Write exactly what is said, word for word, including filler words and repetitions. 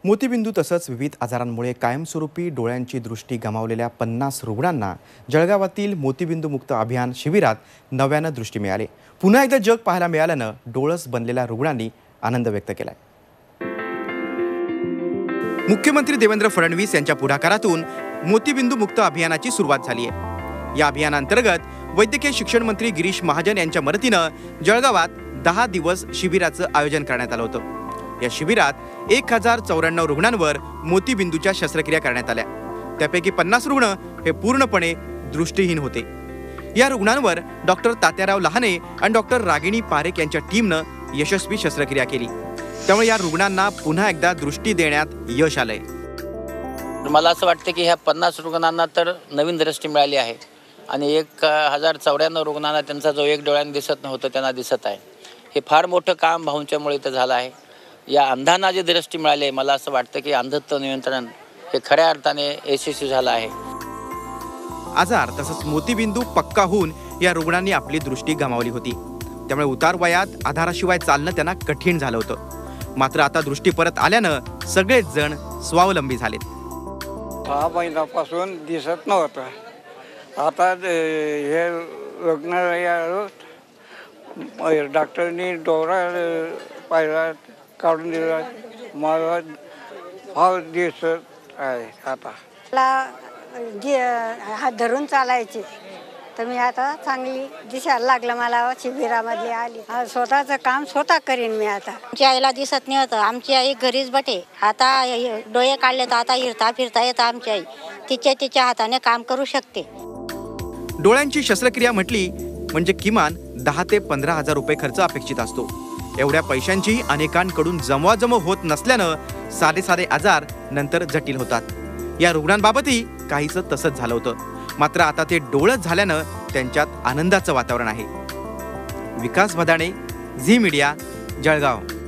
मोतीबिंदू तसंच विविध आजारांमुळे कायमस्वरूपी डोळ्यांची दृष्टी गमावलेल्या पन्नास रुग्णांना जळगावातील मोतीबिंदू मुक्त अभियान शिबिरात नव्यानं दृष्टी मिळाली। पुन्हा एकदा जग पाहायला मिळाल्यानं डोळस बनलेल्या रुग्णांनी आनंद व्यक्त केलाय। मुख्यमंत्री देवेंद्र फडणवीस यांच्या पुढाकारातून मोतीबिंदू मुक्त अभियानाची सुरुवात झाली आहे। या अभियानांतर्गत वैद्यकीय शिक्षण मंत्री गिरीश महाजन यांच्या मदतीनं जळगावात दहा दिवस शिबिराचं आयोजन करण्यात आलं होतं। या शिबिरात एक हजार चौऱ्याण्णव रुग्णांवर मोतीबिंदूच्या शस्त्रक्रिया करण्यात आल्या। त्यापैकी पन्नास रुग्ण हे पूर्णपणे दृष्टीहीन होते। या रुग्णांवर डॉक्टर तात्याराव लहाने आणि डॉक्टर रागिणी पारेख यांच्या टीमनं यशस्वी शस्त्रक्रिया केली। त्यामुळे या रुग्णांना पुन्हा एकदा दृष्टी देण्यात यश आलंय। मला असं वाटतं की ह्या पन्नास रुग्णांना तर नवीन दृष्टी मिळाली आहे आणि एक हजार चौऱ्याण्णव रुग्णांना त्यांचा जो एक डोळ्याने दिसत नव्हतं त्यांना दिसत आहे। हे फार मोठं काम भाऊंच्यामुळे इथं झालं आहे। या अंधांना जी दृष्टी मिळाली आहे, मला असं वाटतं की अंधत्व नियंत्रण हे खऱ्या अर्थाने यशस्वी झालं आहे। आजार तसंच मोतीबिंदू पक्का होऊन या रुग्णांनी आपली दृष्टी गमावली होती। त्यामुळे उतार वयात आधाराशिवाय चालणं त्यांना कठीण झालं होतं। मात्र आता दृष्टी परत आल्यानं सगळेच जण स्वावलंबी झालेत। सहा महिन्यापासून दिसत नव्हतं, आता हे रुग्णालयात डॉक्टरनी डोळा पाहिला काढून दिला, मला फार दिसत आहे। आता मला जे हात धरून चालायचे तर मी आता चांगली दिसायला लागलं। मला शिबिरामध्ये आली, स्वतःचं काम स्वतः करीन मी आता। आमच्या आईला दिसत नाही होतं, आमची आई घरीच बटे, आता डोळे काढले तर आता हिरता फिरता येतं। आमची आई तिच्या तिच्या हाताने काम करू शकते। डोळ्यांची शस्त्रक्रिया म्हटली म्हणजे किमान दहा ते पंधरा हजार रुपये खर्च अपेक्षित असतो। एवढ्या पैशांची अनेकांकडून जमवाजमव होत नसल्यानं साधे साधे आजार नंतर जटिल होतात। या रुग्णांबाबतही काहीसं तसंच झालं होतं। मात्र आता ते डोळस झाल्यानं त्यांच्यात आनंदाचं वातावरण आहे। विकास भदाणे, झी मीडिया, जळगाव।